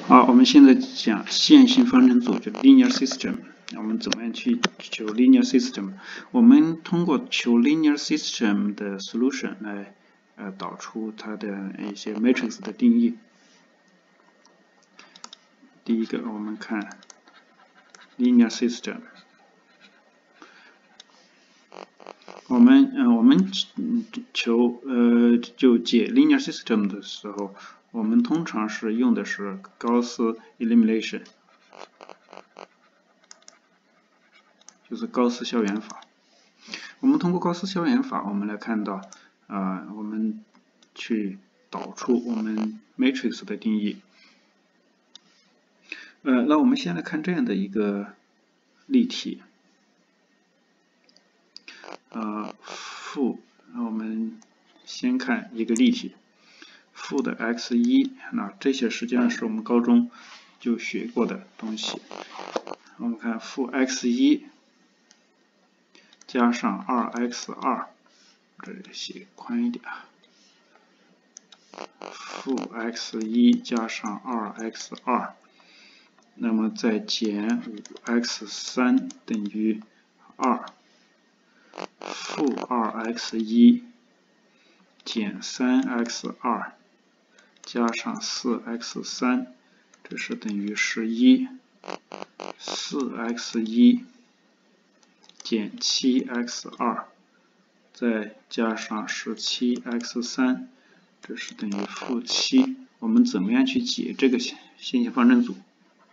好，我们现在讲线性方程组，就 linear system。我们怎么样去求 linear system？ 我们通过求 linear system 的 solution 来导出它的一些 matrix 的定义。第一个，我们看 linear system。我们求就解 linear system 的时候，我们通常是用的是高斯 elimination， 就是高斯消元法。我们通过高斯消元法，我们来看到我们去导出我们 matrix 的定义。那我们先来看这样的一个例题。我们先看一个例题，负的 x1， 那这些实际上是我们高中就学过的东西。我们看负 x1 加上 2x2， 这里写宽一点，负 x1 加上 2x2， 那么再减 5x3 等于2。负 2x1 减 3x2 加上 4x3， 这是等于11。4x1 减 7x2 再加上 17x3， 这是等于负7。我们怎么样去解这个线性方程组？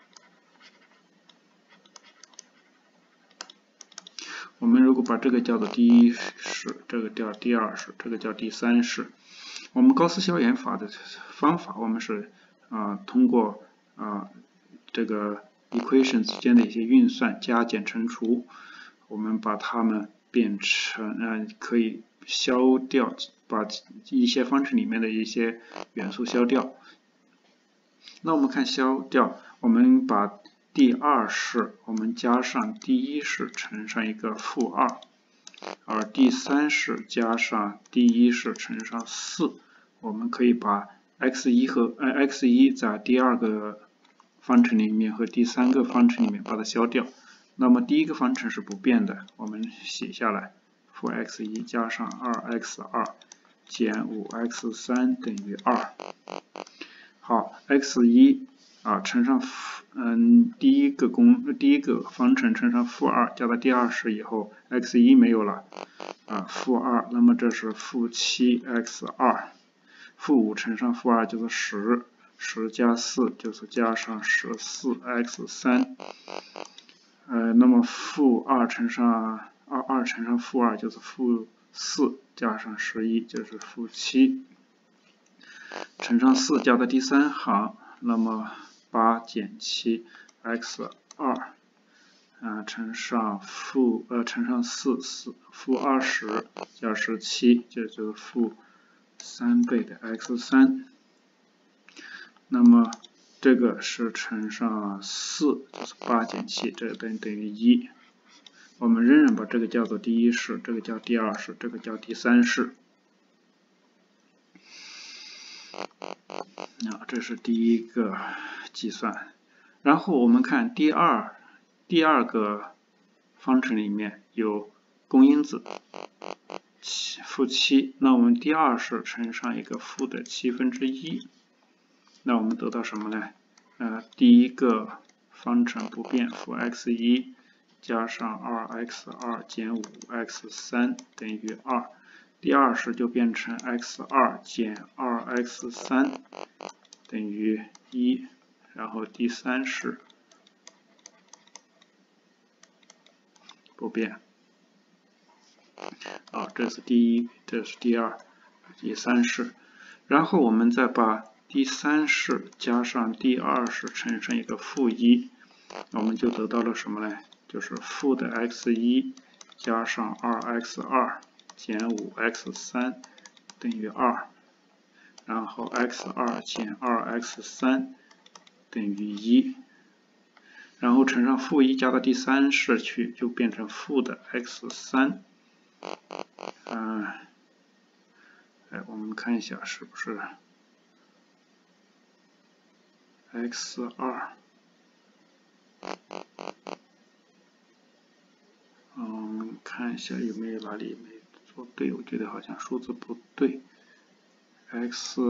我们如果把这个叫做第一式，这个叫第二式，这个叫第三式。我们高斯消元法的方法，我们是通过这个 equation 之间的一些运算、加减乘除，我们把它们变成可以消掉，把一些方程里面的一些元素消掉。那我们看消掉，我们把第二式我们加上第一式乘上一个负2，而第三式加上第一式乘上4，我们可以把 x1 在第二个方程里面和第三个方程里面把它消掉。那么第一个方程是不变的，我们写下来，负 x1 加上 2x2 减 5x3 等于2。好 ，x1 乘上第一个方程乘上负2，加到第二式以后 ，x1 没有了负2，那么这是负7x2， 负5乘上负2就是10加4就是加上14x3，那么负2乘上负2就是负4加上11就是负7。乘上4加到第三行，那么8减7 x2 乘上负20加17，这就是负3倍的 x3。那么这个是乘上4，就是8减7，这等于1。我们仍然把这个叫做第一式，这个叫第二式，这个叫第三式。这是第一个计算。然后我们看第二个方程里面有公因子负7，那我们第二式乘上一个负的1/7，那我们得到什么呢？第一个方程不变，负 x1 加上 2x2 减 5x3 等于2。第二式就变成 x2 减 2x3 等于1，然后第三式不变。这是第一，这是第二，第三式。然后我们再把第三式加上第二式乘上一个负1，我们就得到了什么呢？就是负的 x1 加上 2x2 减 5x3 等于2，然后 x2 减 2x3 等于1，然后乘上负1加到第三式去，就变成负的 x3。我们看一下是不是 x2，看一下有没有哪里没做对，我觉得好像数字不对。x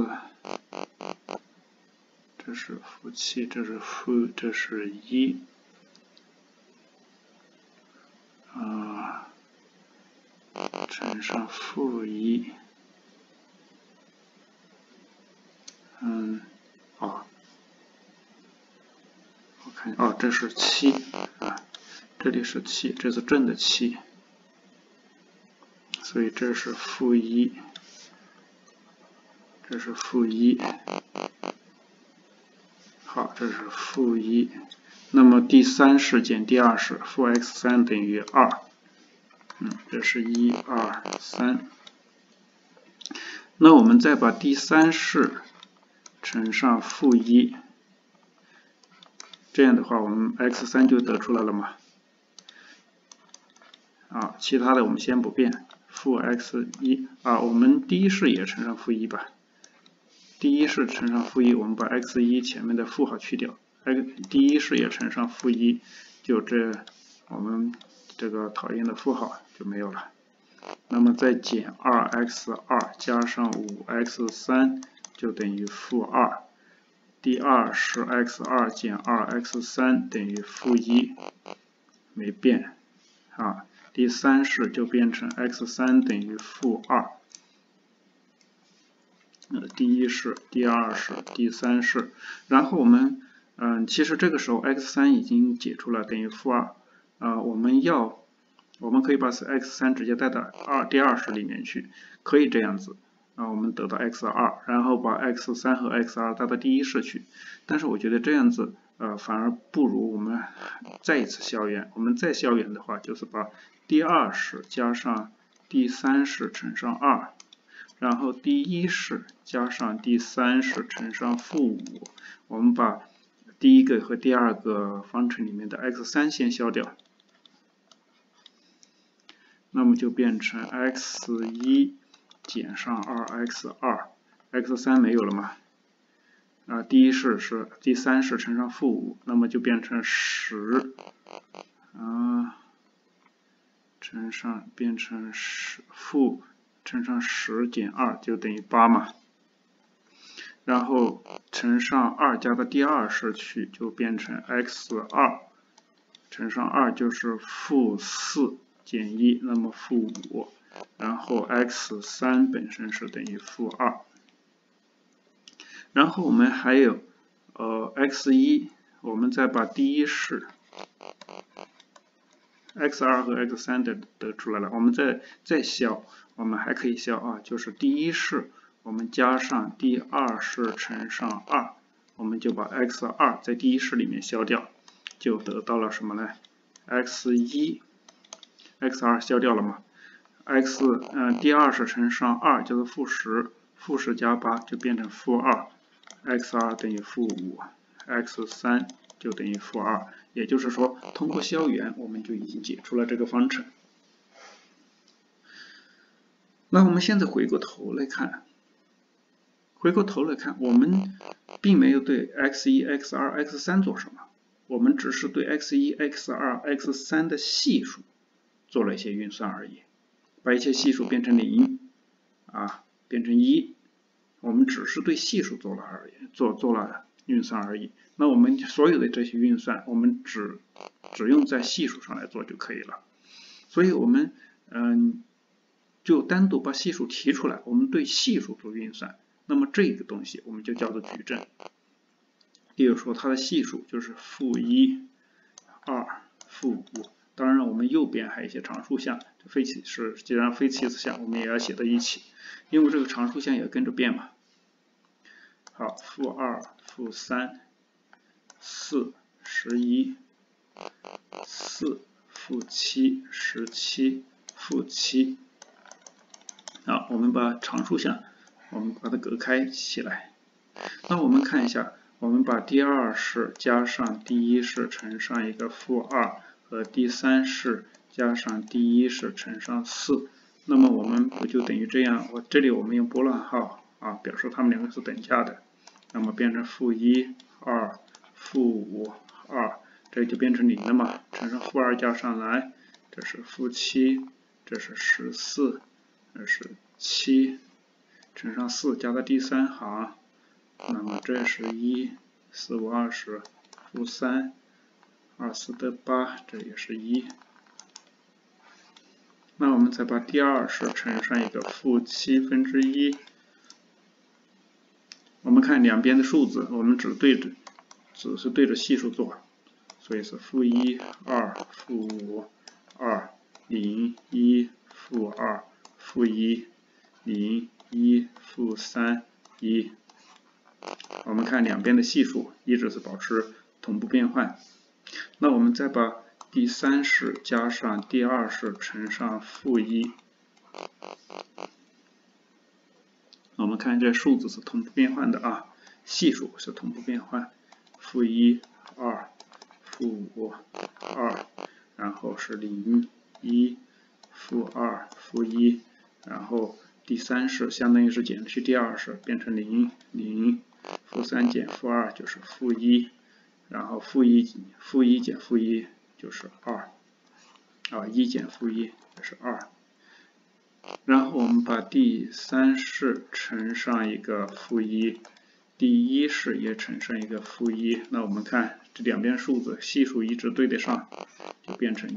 这是负7，这是这是1，乘上负1，我看这是7啊，这里是7，这是正的7，所以这是负1，这是负1，好，这是负1。那么第3式减第2式，负 x3 等于2，这是1、2、3。那我们再把第3式乘上负1，这样的话我们 x3 就得出来了嘛。其他的我们先不变，负 x1，我们第一式也乘上负1吧。第一式乘上负1，我们把 x1 前面的负号去掉，第一式也乘上负1，就我们这个讨厌的负号就没有了。那么再减 2x2 加上 5x3 就等于负2。第二是 x2 减 2x3 等于负1，没变第3式就变成 x3 等于负2。第一式、第二式、第3式，然后我们其实这个时候 x3 已经解出了，等于负2。我们可以把 x3 直接带到第二式里面去，可以这样子我们得到 x2，然后把 x3 和 x2 带到第一式去。但是我觉得这样子反而不如我们再一次消元。我们再消元的话，就是把第二式加上第3式乘上2。然后第一式加上第3式乘上负5，我们把第一个和第二个方程里面的 x3 先消掉，那么就变成 x1 减上 2x2，x3 没有了嘛？第一式是第3式乘上负5，那么就变成10，变成乘上10减2就等于8嘛，然后乘上2加到第二式去，就变成 x2 乘上2就是负4减1，那么负5，然后 x3 本身是等于负2。然后我们还有x1，我们再把第一式x2 和 x3 得出来了，我们再消，我们还可以消就是第一式我们加上第二式乘上2，我们就把 x2 在第一式里面消掉，就得到了什么呢？ x2 消掉了嘛？第二式乘上2就是负10，负10加8就变成负2， x2 等于负5， x3 就等于负2。也就是说，通过消元，我们就已经解出了这个方程。那我们现在回过头来看，我们并没有对 x1、x2、x3 做什么，我们只是对 x1、x2、x3 的系数做了一些运算而已，把一些系数变成0变成1，我们只是对系数做了运算而已。那我们所有的这些运算，我们只用在系数上来做就可以了。所以我们就单独把系数提出来，我们对系数做运算，那么这个东西我们就叫做矩阵。例如说它的系数就是负1、2、负5。当然我们右边还有一些常数项，既然非齐次项，我们也要写到一起，因为这个常数项也跟着变嘛。好，负2、负3、4、11、4、负7、17、负7。我们把常数项我们把它隔开起来。那我们看一下，我们把第二式加上第一式乘上一个负2和第3式加上第一式乘上4，那么我们不就等于这样？这里我们用波浪号表示它们两个是等价的，那么变成负1、 2-5 2，这就变成0了嘛，乘上-2加上来，这是-7，这是14，这是7，乘上4加到第3行，那么这是1，4、5、20，负3， 2、4得8，这也是1。那我们再把第二式乘上一个-1/7，我们看两边的数字，我们只是对着系数做，所以是-1、2、-5、2、0、1、-2、-1、0、1、-3、1。我们看两边的系数一直是保持同步变换。那我们再把第三式加上第二式乘上-1，我们看这数字是同步变换的啊，系数是同步变换，-1、2、-5、2，然后是0、1、-2、-1，然后第三式相当于是减去第二式，变成0、0、-3减-2就是-1，然后-1减-1就是2， 1减-1这是2。然后我们把第三式乘上一个-1，第一式也乘上一个-1，那我们看这两边数字系数一直对得上，就变成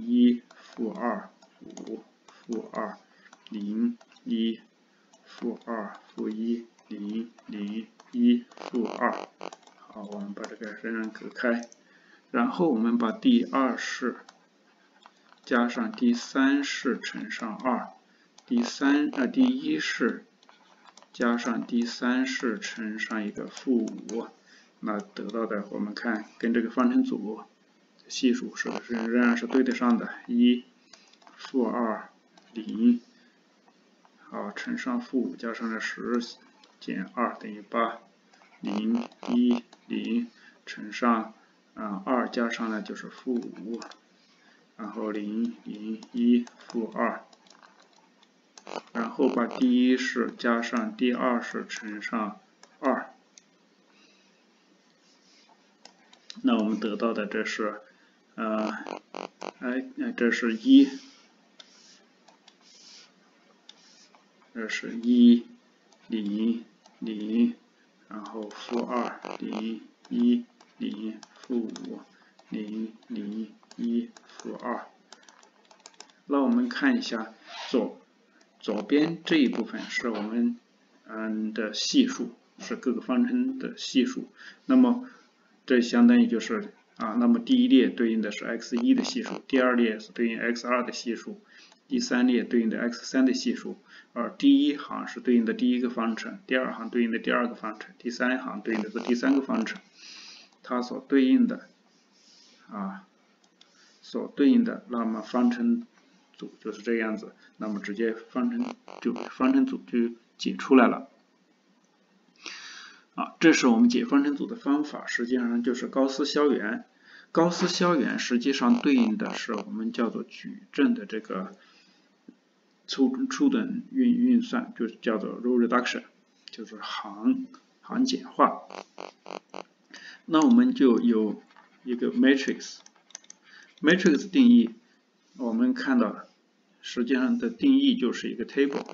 1、-2、5、-2、0、1、-2、1、0、0、1、-2。好，我们把这个仍然隔开，然后我们把第二式加上第三式乘上2。第一式加上第三式乘上一个-5，那得到的我们看跟这个方程组系数是不是仍然是对得上的？1、-2、0，好，乘上-5加上了10减2等于8， 0、1、0乘上2加上呢就是-5，然后0、0、1、-2。然后把第一式加上第二式乘上2，那我们得到的这是这是1，这是1、0、0，然后-2、0、1、0、-5、0、0、1、-2。那我们看一下左边这一部分是我们的系数，是各个方程的系数。那么这相当于就是那么第一列对应的是 x1 的系数，第二列是对应 x2 的系数，第三列对应的 x3 的系数，而第一行是对应的第一个方程，第二行对应的第二个方程，第三行对应的是第三个方程，它所对应的那么方程组就是这样子，那么直接方程组就解出来了。这是我们解方程组的方法，实际上就是高斯消元。高斯消元实际上对应的是我们叫做矩阵的这个初等运算，就是叫做 row reduction， 就是行简化。那我们就有一个 matrix 定义，我们看到实际上的定义就是一个 table，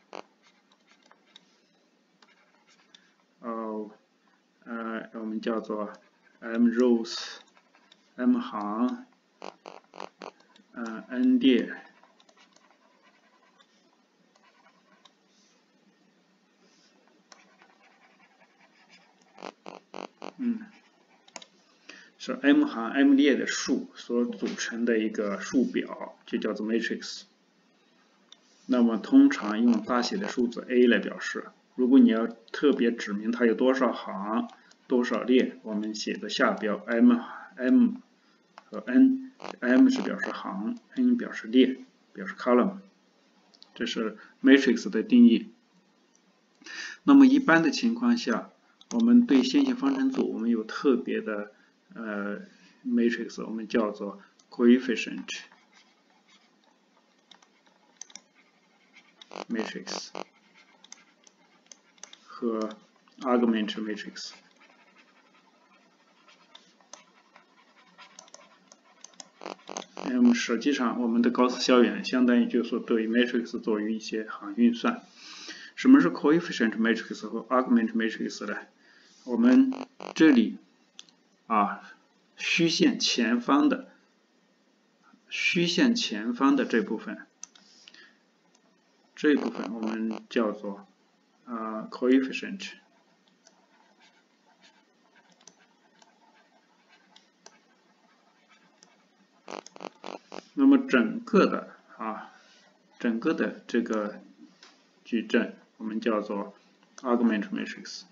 我们叫做 m rows m 行n 列是 m 行 m 列的数所组成的一个数表，就叫做 matrix。那么通常用大写的数字 A 来表示。如果你要特别指明它有多少行、多少列，我们写个下标 m 和 n，m 是表示行 ，n 表示列，表示 column。这是 matrix 的定义。那么一般的情况下，我们对线性方程组我们有特别的matrix， 我们叫做 coefficient matrix 和 argument matrix。 实际上我们的高斯校园相当于就是对 matrix 做一些运算。什么是 coefficient matrix 和 argument matrix 呢？我们这里虚线前方的这部分我们叫做coefficient。那么整个的这个矩阵我们叫做 argument matrix。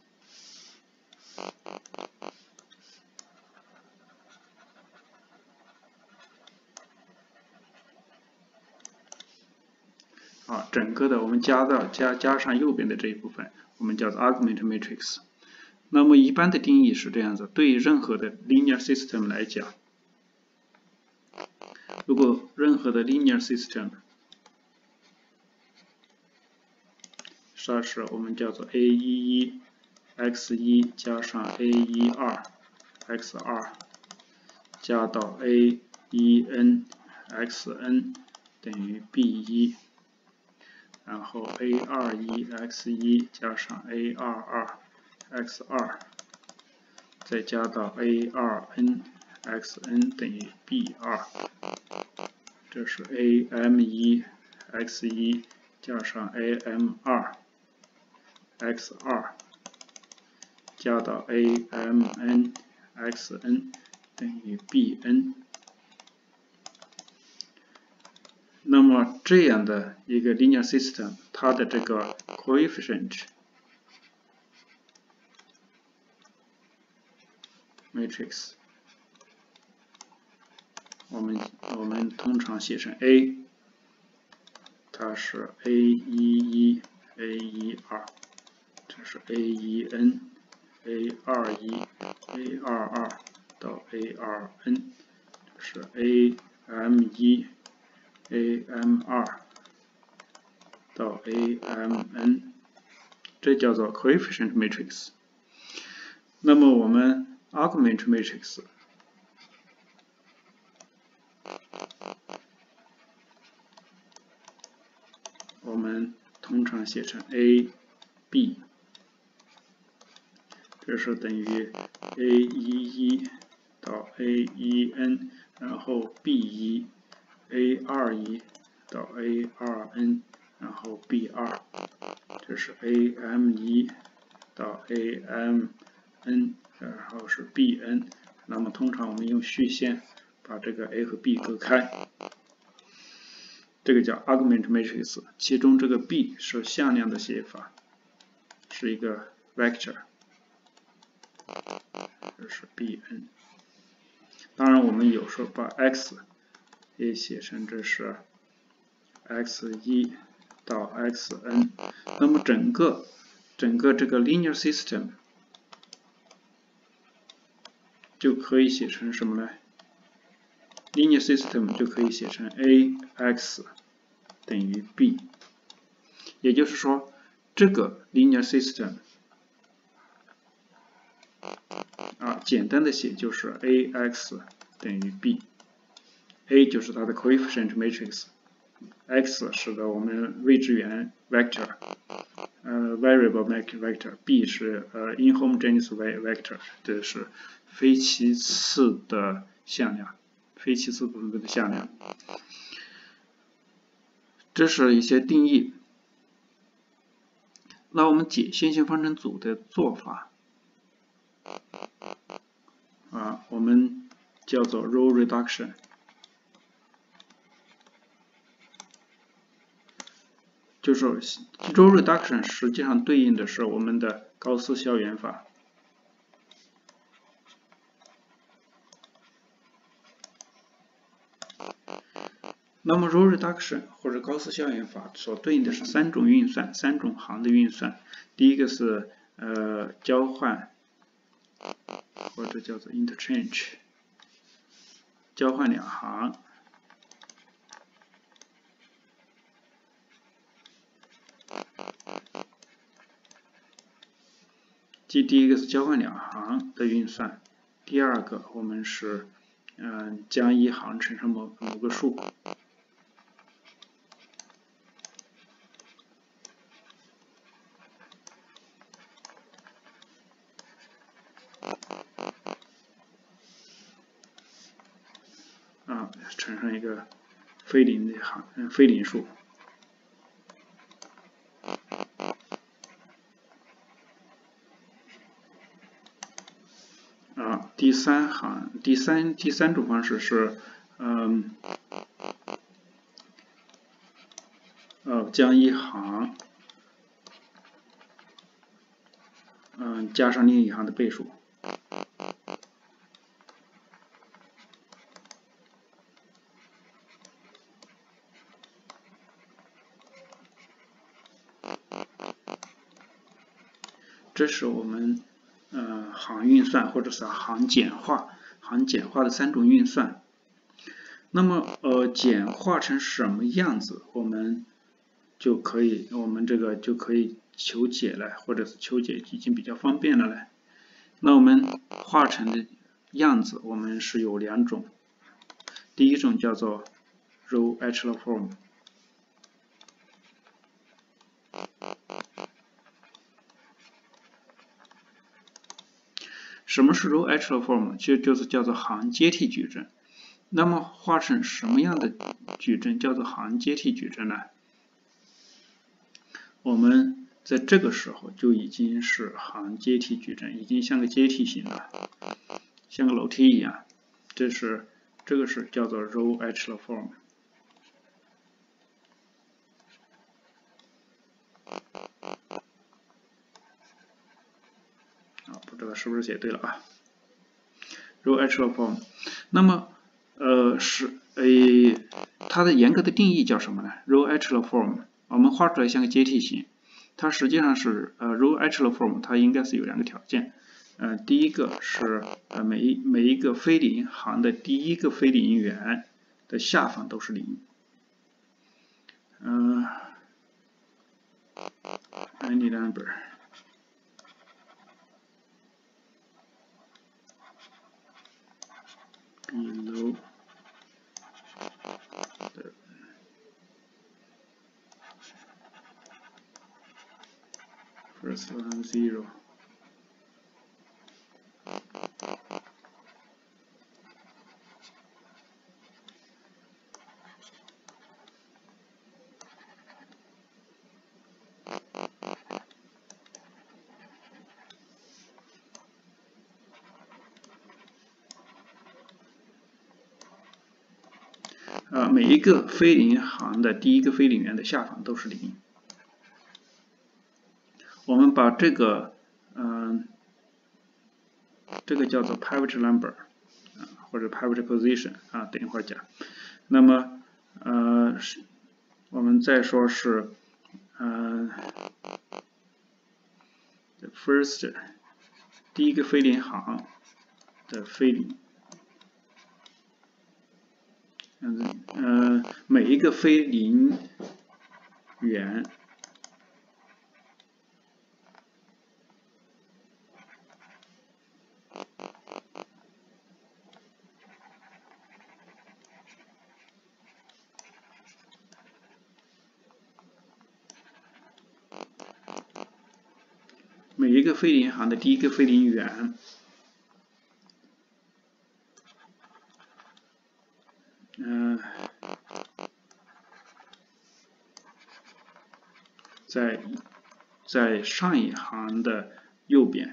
整个的我们加上右边的这一部分，我们叫做 argument matrix。那么一般的定义是这样子：对于任何的 linear system 来讲，如果任何的 linear system 它是我们叫做 A11 x1 加上 A12 x2 加到 A1n xn 等于 B1， 然后 A21 x1 加上 A22 x2 再加到 A2n xn 等于 B2， 这是 AM1 x1 加上 AM2 x2 加到 AMN xn 等于 Bn。那么这样的一个 linear system， 它的这个 coefficient matrix 我们通常写成 A， 它是 A11 A12， 这是 A1n A21 A22 到 A2n， 这是 AM1 AM2 到 AMN， 这叫做 coefficient matrix。那么我们 argument matrix 我们通常写成 AB， 这是等于 A11 到 A1n， 然后 B1 A21 到 A2n， 然后 B2， 这是 AM1 到 AMN， 然后是 Bn。那么通常我们用虚线把这个 A 和 B 隔开，这个叫 argument matrix， 其中这个 B 是向量的写法，是一个 vector， 这是 Bn。当然我们有时候把 x 也写成这是 x1 到 xn。那么整个这个 linear system 就可以写成什么呢？ linear system 就可以写成 ax 等于 b， 也就是说这个 linear system 简单的写就是 ax 等于 b，a 就是它的 coefficient matrix， x 是的我们未知元 vector， variable vector， b 是inhomogeneous vector， 这是非齐次的向量，非齐次分布的向量。这是一些定义。那我们解线性方程组的做法我们叫做 row reduction。就是 row reduction 实际上对应的是我们的高斯校园法。那么 row reduction 或者高斯校园法所对应的是三种运算，三种行的运算。第一个是交换，或者叫做 interchange， 交换两行。第一个是交换两行的运算，第二个我们是将一行乘上某个数。乘上一个非零的非零数。第三种方式是，将一行，加上另一行的倍数。这是我们行运算或者是行简化的3种运算。那么简化成什么样子，我们就可以求解了，或者是求解已经比较方便了嘞。那我们画成的样子，我们是有2种。第一种叫做 row echelon form。什么是 row echelon form？ 就是叫做行阶梯矩阵。那么画成什么样的矩阵叫做行阶梯矩阵呢？我们在这个时候就已经是行阶梯矩阵，已经像个阶梯形了，像个楼梯一样。这个是叫做 row echelon form。不知道是不是写对了啊 ？row echelon form。那么它的严格的定义叫什么呢 ？row echelon form， 我们画出来像个阶梯形，它实际上是row echelon form， 它应该是有2个条件。第一个是每一个非零行的第一个非零元的下方都是0。any number below the first line 0。每一个非零行的第一个非零元的下方都是0。我们把这个叫做 pivot number 或者 pivot position 等一会儿讲。那么我们再说是the first 第一个非零行的非零。每一个非零元每一个非零行的第一个非零元在上一行的右边。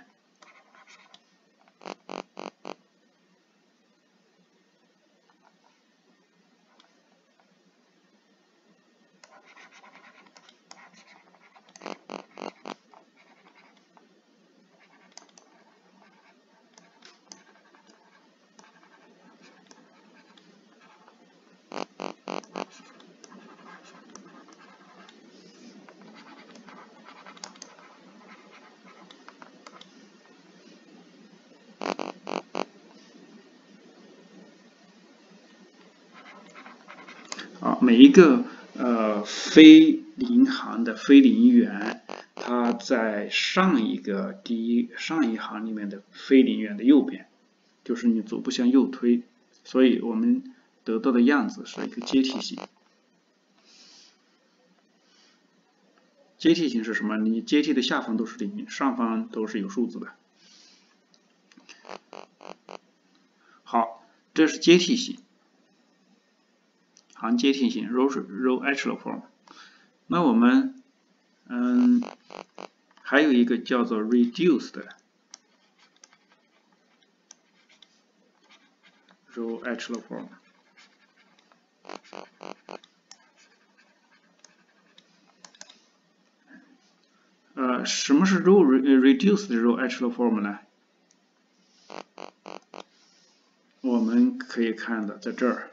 每一个非零行的非零元，它在上一行里面的非零元的右边，就是你逐步向右推， 所以我们得到的样子是一个阶梯形。阶梯形是什么？你阶梯的下方都是零，上方都是有数字的。好，这是阶梯形，行阶梯形 row echelon form。那我们还有一个叫做 reduced row echelon form。什么是 reduced row echelon form 呢？我们可以看到在这儿。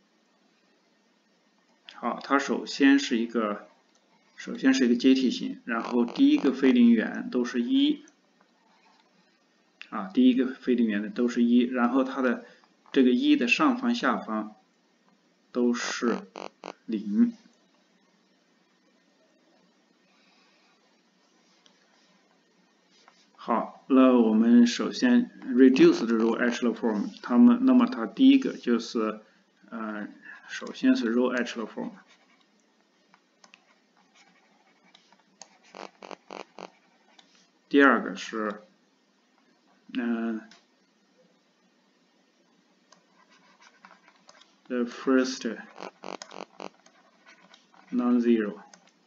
好，它首先是一个阶梯形，然后第一个非零元都是1，第一个非零元的都是1，然后它的这个1的上方下方都是0。好，那我们首先 reduced row echelon form， 那么它第一个就是首先是 row echelon form。第二个是the first non-zero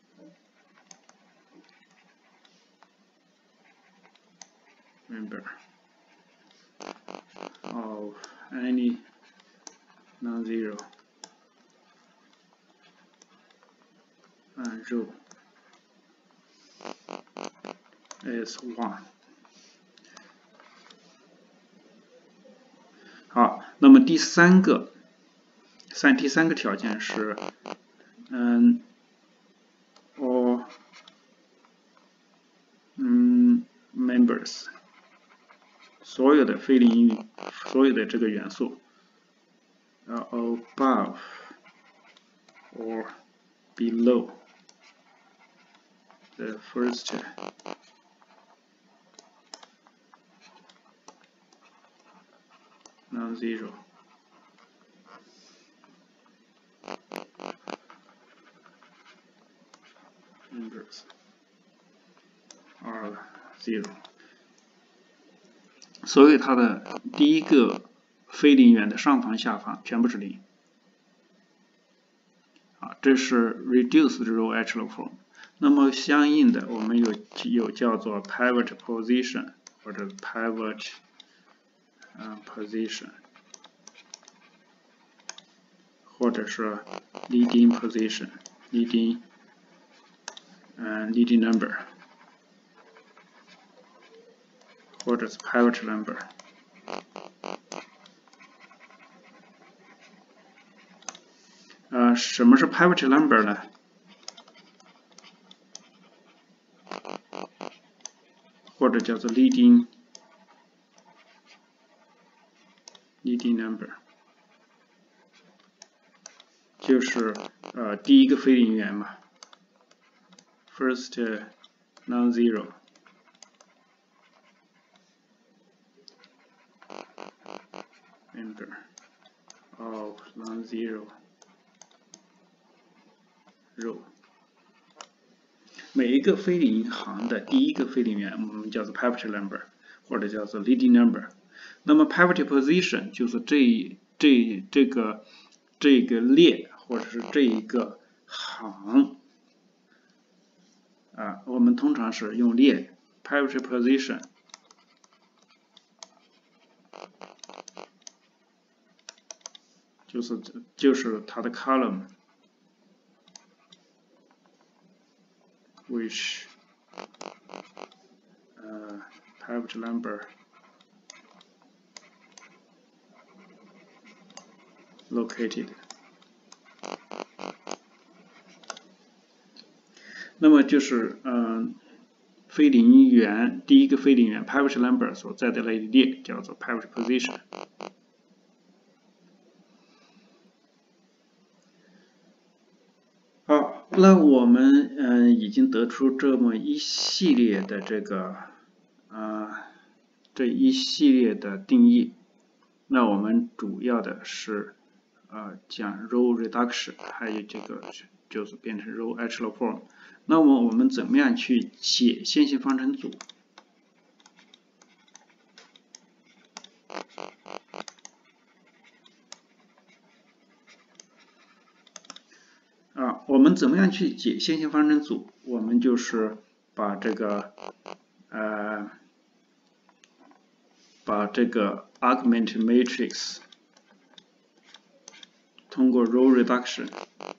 member of any non-zero row is 1。好，那么第三个条件是all members 所有的非零所有的这个元素above or below the first non-zero members are 0。所以它的第一个非零元的上方下方全部是0。这是 reduced row echelon form。那么相应的，我们有叫做 pivot position 或者 pivot position， 或者是 leading position leading number， 或者是 pivot number。什么是 pivot number 呢？或者叫做 leading number， 就是第一个非零元嘛 ，first non-zero member of non-zero row。每一个非零行的第一个非零元，我们叫做 pivot number， 或者叫做 leading number。那么 pivot position 就是这个列或者是这一个行我们通常是用列 pivot position。就是它的 column which pivot number located。那么就是非零元第一个非零元 pivot number 所在的那一列叫做 pivot position。好，那我们已经得出这么一系列的这一系列的定义。 那我们主要的是讲 row reduction， 还有这个就是变成 row echelon form。那么我们怎么样去解线性方程组？我们怎么样去解线性方程组？我们就是把这个argument matrix 通过 row reduction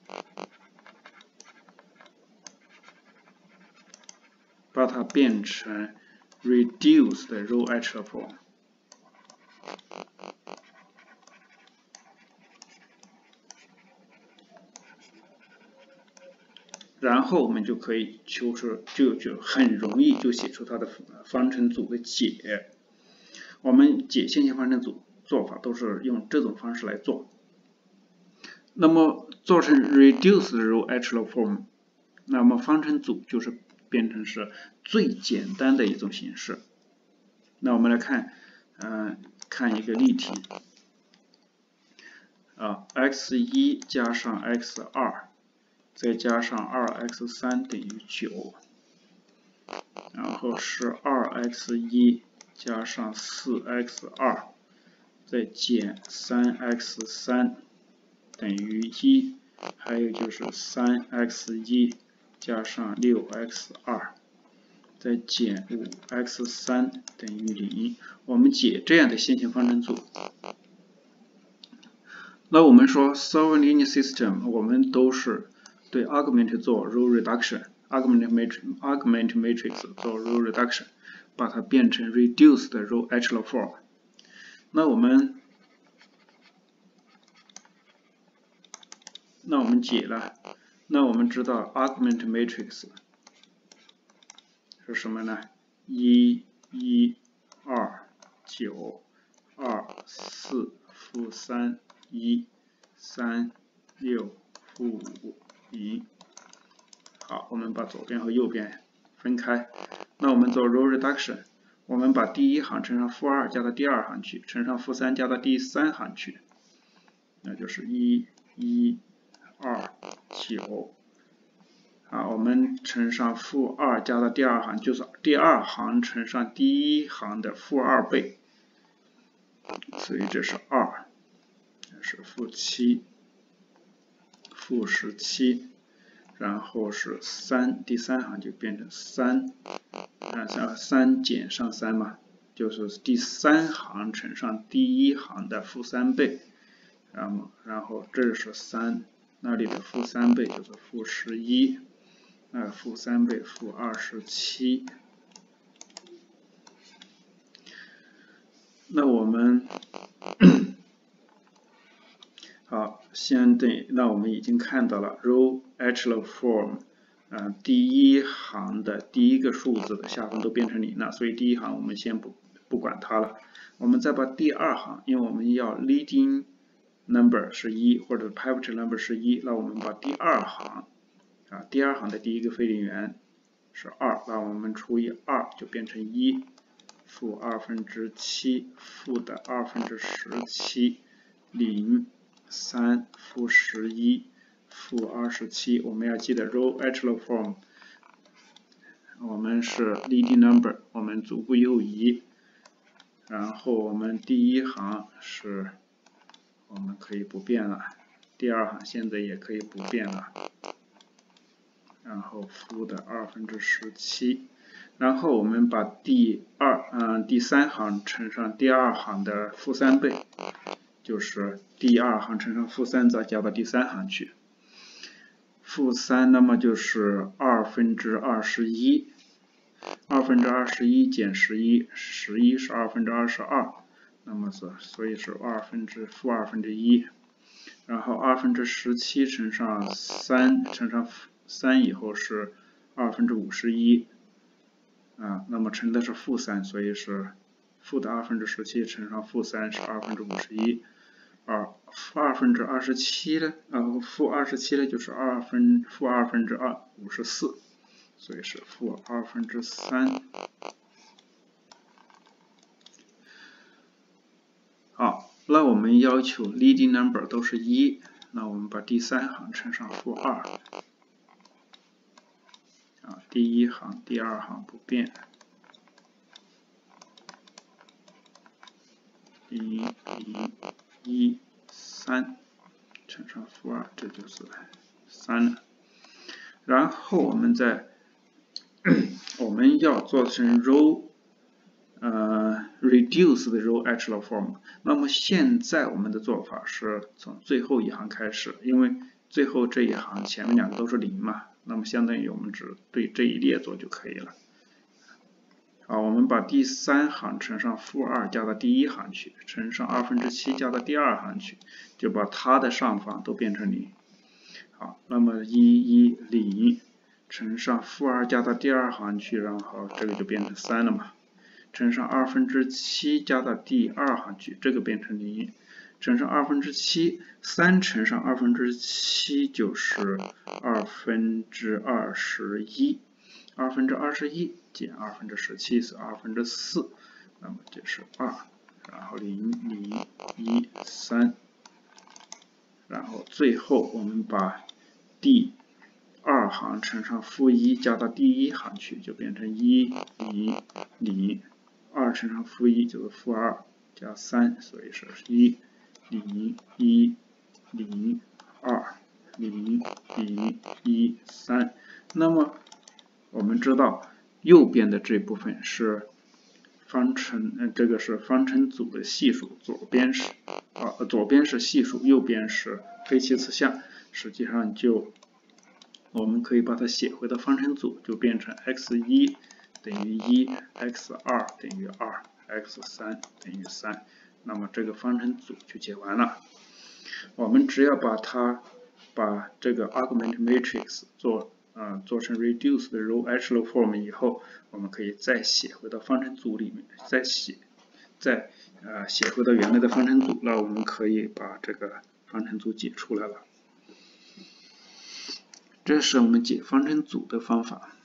把它变成 reduced row echelon form。然后我们就可以就很容易就写出它的方程组的解。我们解线性方程组做法都是用这种方式来做。那么做成 reduced row echelon form， 那么方程组就是变成是最简单的一种形式。那我们来看，看一个例题。x1 加上 x2 再加上 2x3 等于9，然后是 2x1 加上 4x2 再减 3x3 等于1，还有就是 3x1 加上 6x2 再减 5x3 等于0。我们解这样的线性方程组。那我们说 solving linear system， 我们都是对 argument 做 row reduction，argument matrix 做 row reduction， 把它变成 reduced row echelon form。那我们解了，那我们知道 argument matrix 是什么呢？1 1 2 9 2 4负3 1 3 6负5 1。好，我们把左边和右边分开。那我们做 row reduction， 我们把第一行乘上负2加到第二行去，乘上负3加到第三行去，那就是1 1 2 9。我们乘上负2加到第二行，就是第二行乘上第一行的负2倍，所以这是2，这是负7，负17，然后是3，第三行就变成3，像3减上3嘛，就是第三行乘上第一行的负3倍，然后这是3，那里的负3倍就是负11。负3倍负27，那我们好，那我们已经看到了 row echelon form， 第一行的第一个数字的下分都变成0了，所以第一行我们先不管它了。我们再把第二行，因为我们要 leading number 是1或者 pivot number 是1，那我们把第二行第二行的第一个非零元是2，那我们除以2就变成1，负7/2，负的17， 0 3负11，负27。我们要记得 row echelon form， 我们是 leading number， 我们逐步右移，然后我们第一行是我们可以不变了，第二行现在也可以不变了。然后负的17，然后我们把第三行乘上第二行的负3倍，就是第二行乘上负3再加到第三行去，负3那么就是21/21， 21/21减11， 11是22/22，那么所以是负1/2，然后17乘上3乘上3以后是51，那么乘的是负3，所以是负的17乘上负3是51，负2/27呢，负27呢就是负2/54，所以是负2/3。好， 那我们要求 leading number 都是1，那我们把第3行乘上-2，第1行、第2行不变，0、0、1、3乘上-2，这就是3了。然后我们要做成 row reduce 的 row echelon form。那么现在我们的做法是从最后一行开始，因为最后这一行前面2个都是0嘛，那么相当于我们只对这一列做就可以了。好，我们把第3行乘上-2加到第1行去，乘上7/2加到第2行去，就把它的上方都变成0。好，那么1、0乘上-2加到第2行去，然后这个就变成3了嘛。乘上7/2加到第2行去，这个变成0。乘上7/2， 3乘上7/2就是21， 21减17是4/4，那么就是2，然后0、0、1、3，然后最后我们把第2行乘上-1加到第1行去，就变成1、0、0。2乘上-1就是-2加3，所以是1、0、1、0、2、0、0、1、3。那么我们知道右边的这部分是方程，这个是方程组的系数，左边是系数，右边是非齐次项。实际上我们可以把它写回到方程组，就变成 x1 等于1， x2 等于2， x3 等于3。那么这个方程组就解完了。我们只要把这个 argument matrix 做成 reduced row echelon form 以后，我们可以再写回到方程组里面，再写回到原来的方程组，那我们可以把这个方程组解出来了。这是我们解方程组的方法。